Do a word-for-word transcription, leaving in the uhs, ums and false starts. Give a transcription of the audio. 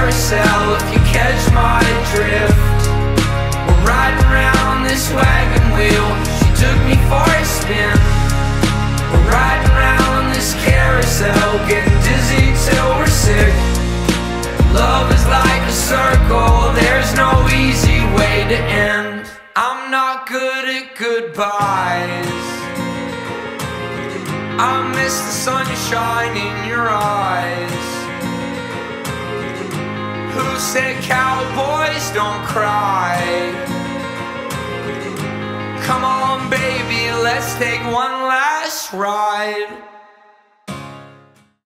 carousel, if you catch my drift. We're riding around this wagon wheel, she took me for a spin. We're riding around this carousel, getting dizzy till we're sick. Love is like a circle, there's no easy way to end. I'm not good at goodbyes, I miss the sunshine in your eyes. Who said cowboys don't cry? Come on baby, let's take one last ride.